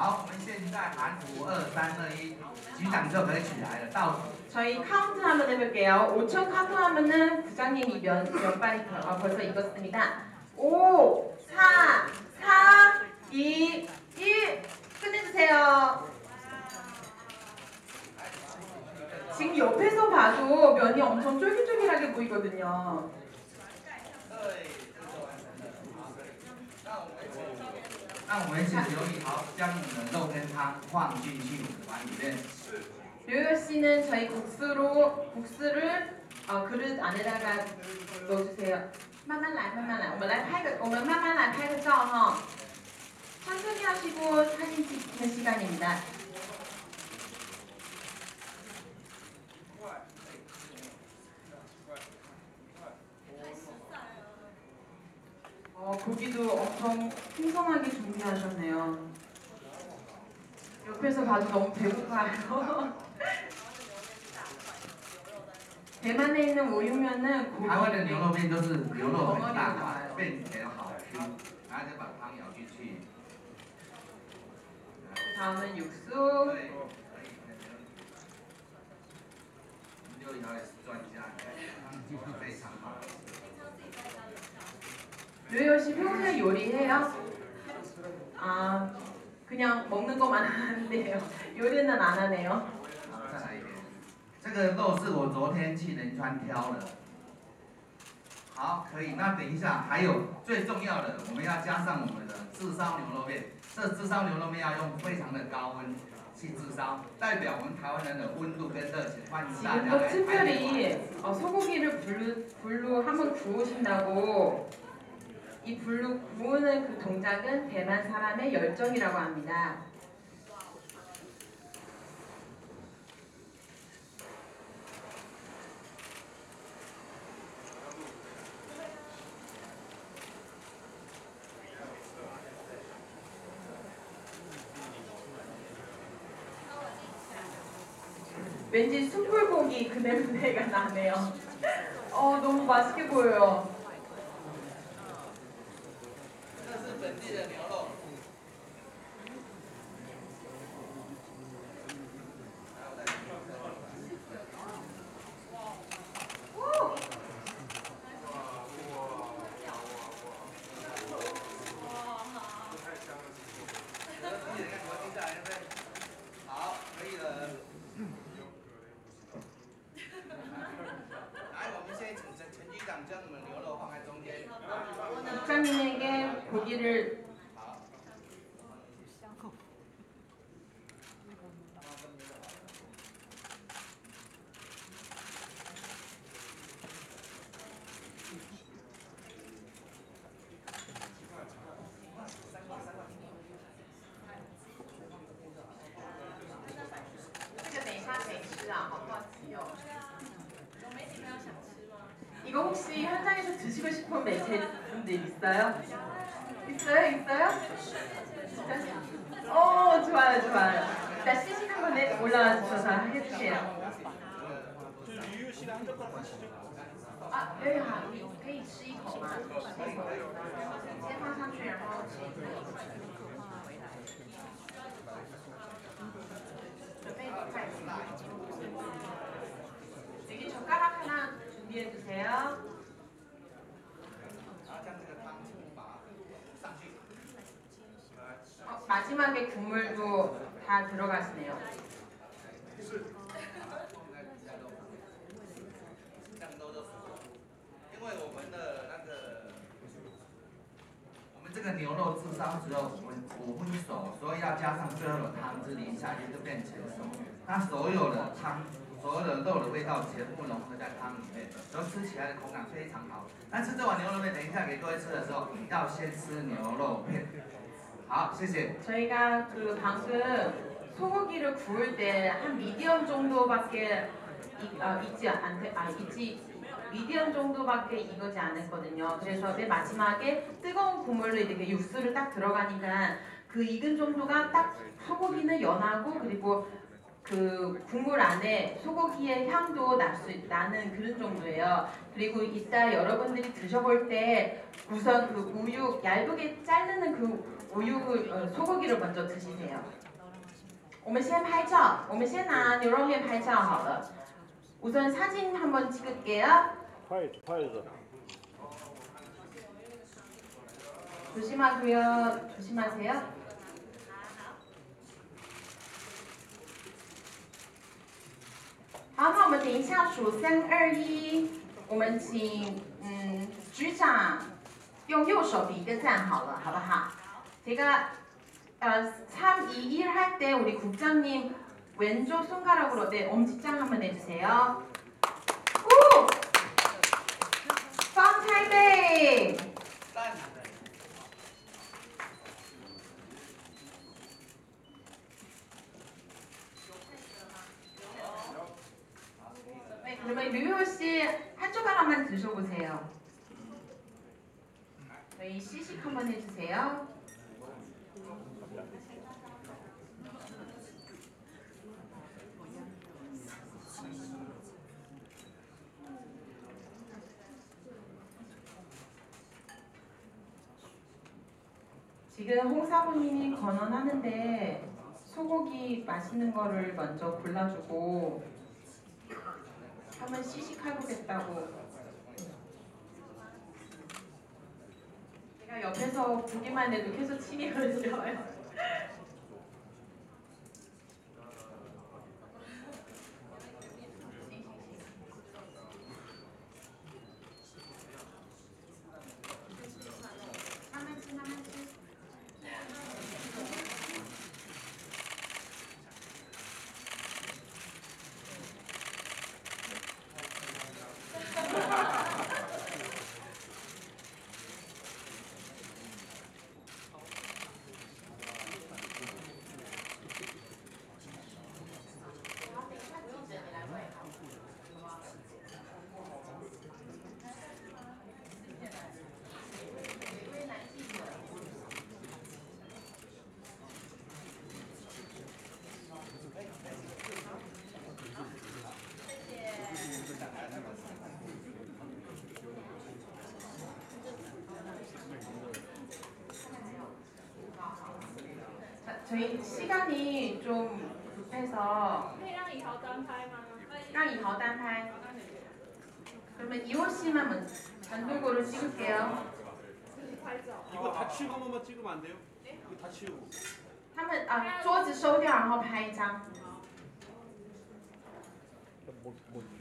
好，我们现在喊5、2、3、2、1，局长就可以起来了，倒数。 저희 카운트 한번 해볼게요. 5초 카운트 하면은 부장님이 몇 발이 벌써 익었습니다. 5, 4, 3, 2, 1 끝내주세요. 지금 옆에서 봐도 면이 엄청 쫄깃쫄깃하게 보이거든요. 那我们请刘以豪将我们的肉跟汤放进去碗里面。 류효 씨는 저희 국수를 그릇 안에다가 넣어주세요. 慢慢来,慢慢来. 我们慢慢来拍个照哈. 천천히 하시고 사진 찍는 시간입니다. 고기도 엄청 풍성하게 준비하셨네요. 옆에서 봐도 너무 배고파요. 대만에 있는 우육면은 台湾的牛肉面都是牛肉很大块，变起来好 Q， 然后再把汤舀进去。 다음은 육수. 刘以豪也是专家，非常好。 류효 씨 평소에 요리해요? 그냥 먹는 것만 하는데요. 요리는 안 하네요. 再来一点，这个肉是我昨天去仁川挑的。好，可以。那等一下，还有最重要的，我们要加上我们的炙烧牛肉面。这炙烧牛肉面要用非常的高温去炙烧，代表我们台湾人的温度跟热情。欢迎大家 지금도 来。 특별히 소고기를 불로 한번 구우신다고 이 불로 구우는 그 동작은 대만 사람의 열정이라고 합니다. 왠지 숯불고기 그 냄새가 나네요. 너무 맛있게 보여요. 这是本地的牛肉。 好，可以了。来，我们现在请陈局长将我们牛肉放在中间。 국장님에게 고기를 이거 혹시 현장에서 드시고 싶은 매체분들 있어요? 있어요? 좋아요. 자, 시식한 번에 올라와 주셔서 해주세요. 可以哈，可以吃一口吗？先放上去，然后吃一口。准备筷子。여기 젓가락 하나 준비해 주세요. 마지막에 국물도 다 들어가시네요. 因为我们的那个，我们这个牛肉炙烧之后5分熟，所以要加上最后的汤汁淋下去就变成熟。那所有的汤、所有的肉的味道全部融合在汤里面，然后吃起来的口感非常好。但吃这碗牛肉面，等一下给各位吃的时候，要先吃牛肉片。好，谢谢。 저희가 그 방금 소고기를 구울 때 한 미디엄 정도밖에 미디엄 정도밖에 익지 않았거든요. 그래서 맨 마지막에 뜨거운 국물로 이렇게 육수를 딱 들어가니까 그 익은 정도가 딱 소고기는 연하고 그리고 그 국물 안에 소고기의 향도 나는 그런 정도예요. 그리고 이따 여러분들이 드셔볼 때 우선 그 우육 얇게 자르는 그 소고기를 먼저 드시세요. 我们先拍照，我们先拿牛肉面拍照好了。 우선 사진 한번 찍을게요. 파이즈. 조심하고요. 조심하세요. 好，那我们等一下数3、2、1，我们请局长用右手比一个赞好了，好不好？ 제가 3, 2, 1 할 때 우리 국장님 왼쪽 손가락으로 네 엄지짱 한번 해주세요. 오! 방타이베이! 네, 그러면 류효 씨 한쪽 하나만 드셔보세요. 저희 시식 한번 해주세요. 지금 홍 사부님이 건언하는데 소고기 맛있는 거를 먼저 골라주고 한번 시식해보겠다고 제가 옆에서 보기만 해도 계속 침이 흘러요. 저희 시간이 좀 급해서 可以让以豪单拍吗？ 让以豪单拍. 그러면 이호 씨만 단독으로 찍을게요. 拍照。 이거 다 치우고 한 번만 찍으면 안 돼요? 이거 다 치우고. 他们桌子收掉，然后拍一张。 뭐